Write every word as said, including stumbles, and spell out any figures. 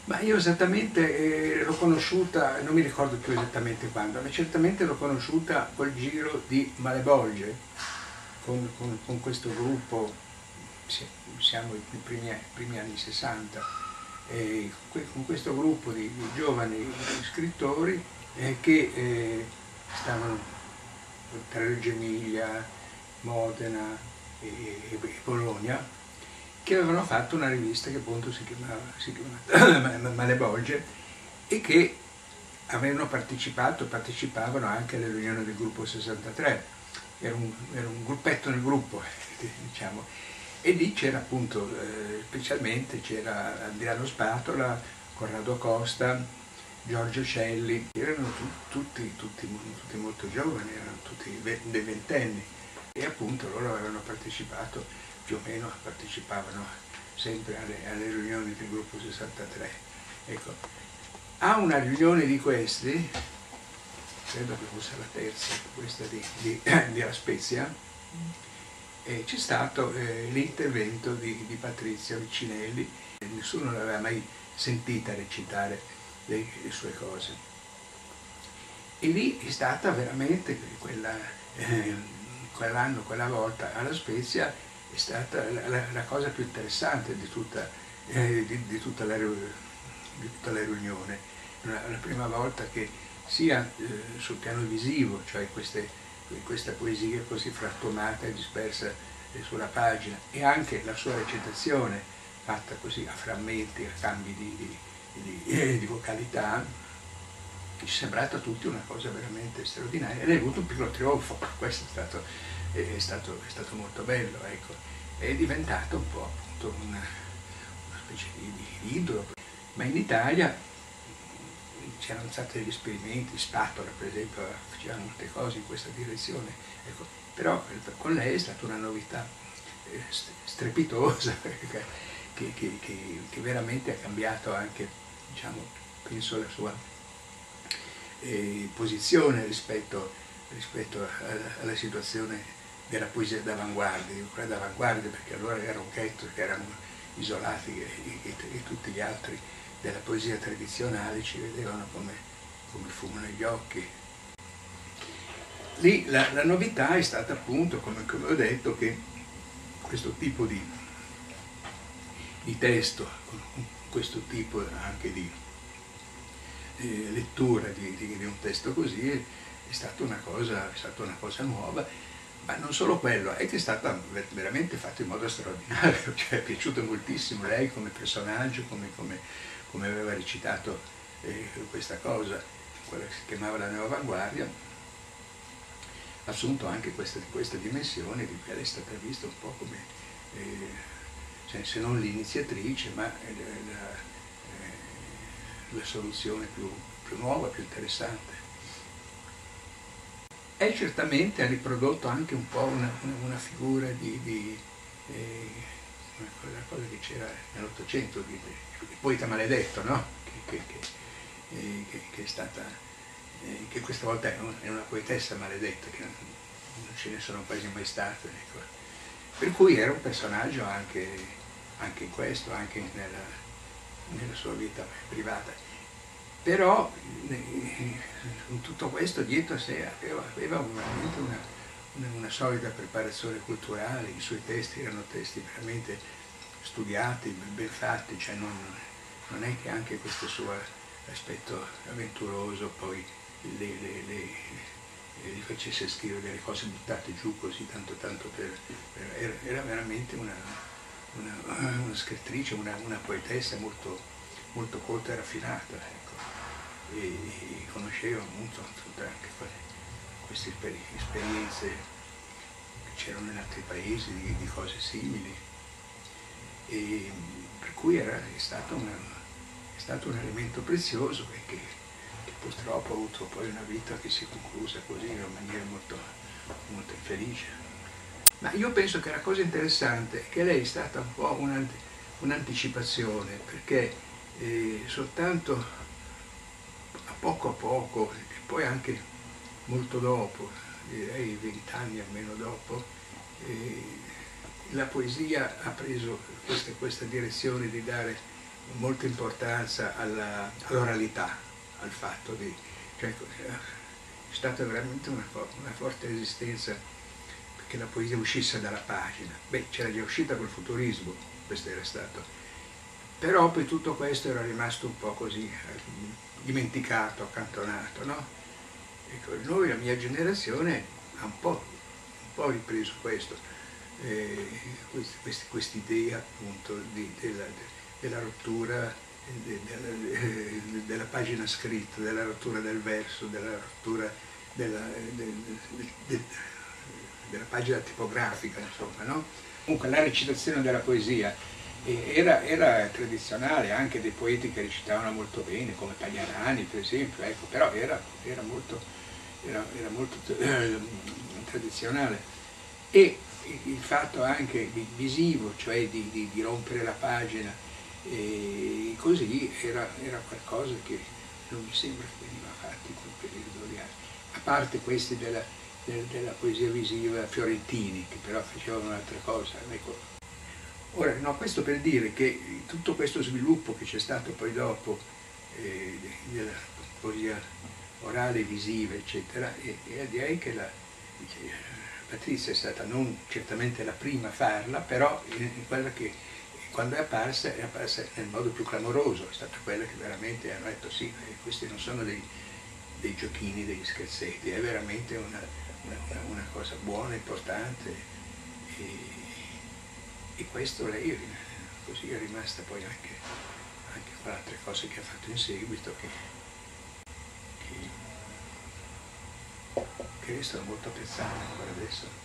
Ma io esattamente eh, l'ho conosciuta, non mi ricordo più esattamente quando, ma certamente l'ho conosciuta col giro di Malebolge, con, con- con questo gruppo, si- siamo i primi, primi anni sessanta, e que- con questo gruppo di, di giovani scrittori eh, che eh, stavano tra Reggio Emilia, Modena e, e Bologna, che avevano fatto una rivista che appunto si chiamava, si chiamava Malebolge, e che avevano partecipato, partecipavano anche alle riunioni del gruppo sessantatré, era un, era un gruppetto nel gruppo, diciamo, e lì c'era appunto, eh, specialmente c'era Adriano Spatola, Corrado Costa, Giorgio Celli, erano tu, tutti, tutti, tutti molto giovani, erano tutti dei ventenni, e appunto loro avevano partecipato, più o meno partecipavano sempre alle, alle riunioni del gruppo sessantatré. Ecco, a una riunione di questi, credo che fosse la terza, questa di, di, di La Spezia, e c'è stato eh, l'intervento di, di Patrizia Vicinelli, nessuno l'aveva mai sentita recitare le, le sue cose. E lì è stata veramente quella, eh, quell'anno, quella volta alla Spezia, è stata la, la, la cosa più interessante di tutta, eh, di, di tutta, la, di tutta la riunione. La, la prima volta che sia eh, sul piano visivo, cioè queste, questa poesia così frantumata e dispersa eh, sulla pagina, e anche la sua recitazione fatta così a frammenti, a cambi di, di, di, eh, di vocalità, ci è sembrata a tutti una cosa veramente straordinaria, ed è avuto un piccolo trionfo. Questo è stato, è stato, è stato molto bello, ecco. È diventato un po' appunto una, una specie di, di idolo. Ma in Italia c'erano stati degli esperimenti, Spatola per esempio faceva molte cose in questa direzione, ecco. Però con lei è stata una novità eh, strepitosa che, che, che, che veramente ha cambiato anche, diciamo, penso la sua Eh, posizione rispetto, rispetto alla, alla situazione della poesia d'avanguardia, dico quella d'avanguardia perché allora era un ghetto, che erano isolati e, e, e tutti gli altri della poesia tradizionale ci vedevano come, come fumo negli occhi. Lì la, la novità è stata appunto, come, come ho detto, che questo tipo di, di testo, questo tipo anche di Eh, lettura di, di, di un testo così è, è, stata una cosa, è stata una cosa nuova, ma non solo quello, è che è stata veramente fatta in modo straordinario, cioè è piaciuto moltissimo lei come personaggio, come, come, come aveva recitato eh, questa cosa, quella che si chiamava la nuova avanguardia, ha assunto anche questa, questa dimensione di cui lei è stata vista un po' come, eh, cioè, se non l'iniziatrice, ma eh, la, la soluzione più, più nuova, più interessante. E certamente ha riprodotto anche un po' una, una, una figura di, di eh, una cosa che c'era nell'Ottocento, il poeta maledetto, no? Che, che, che, eh, che, che è stata, eh, che questa volta è, un, è una poetessa maledetta, che non, non ce ne sono quasi mai state. Ecco. Per cui era un personaggio anche, anche in questo, anche nella, nella sua vita privata. Però in tutto questo dietro a sé aveva, aveva veramente una, una, una solida preparazione culturale, i suoi testi erano testi veramente studiati, ben fatti, cioè non, non è che anche questo suo aspetto avventuroso poi le, le, le, gli facesse scrivere delle cose buttate giù così tanto tanto per... per era, era veramente una, una, una scrittrice, una, una poetessa molto, molto colta e raffinata, ecco. E, e conosceva appunto tutte anche queste esperienze che c'erano in altri paesi di, di cose simili, e per cui era, è, stato una, è stato un elemento prezioso e che, che purtroppo ha avuto poi una vita che si è conclusa così in una maniera molto, molto infelice. Ma io penso che la cosa interessante è che lei è stata un po' un'anticipazione, perché eh, soltanto a poco a poco, e poi anche molto dopo, direi vent'anni almeno dopo, eh, la poesia ha preso questa, questa direzione di dare molta importanza alla, all'oralità, al fatto di, cioè, c'è stata veramente una, una forte resistenza perché la poesia uscisse dalla pagina. Beh, c'era già uscita col futurismo, questo era stato, però poi tutto questo era rimasto un po' così eh, dimenticato, accantonato, no? Ecco, noi, la mia generazione, ha un po', un po' ripreso questo, eh, questa idea appunto di, della, della rottura de, della, eh, della pagina scritta, della rottura del verso, della rottura della, de, de, de, della pagina tipografica, insomma, no? Comunque la recitazione della poesia era, era tradizionale, anche dei poeti che recitavano molto bene, come Pagliarani per esempio, ecco, però era, era molto, era, era molto eh, tradizionale. E il fatto anche visivo, cioè di, di, di rompere la pagina, e così era, era qualcosa che non mi sembra che veniva fatto in quel periodo lì, a parte questi della, della, della poesia visiva fiorentini, che però facevano un'altra cosa. Ecco. Ora, no, questo per dire che tutto questo sviluppo che c'è stato poi dopo eh, della poesia orale, visiva, eccetera, e, e direi che la, Patrizia è stata non certamente la prima a farla, però è quella che quando è apparsa è apparsa nel modo più clamoroso, è stata quella che veramente hanno detto sì, questi non sono dei, dei giochini, degli scherzetti, è veramente una, una, una cosa buona, importante, e, e questo lei così è rimasta poi anche, anche con altre cose che ha fatto in seguito, che, che, che restano molto apprezzate ancora adesso.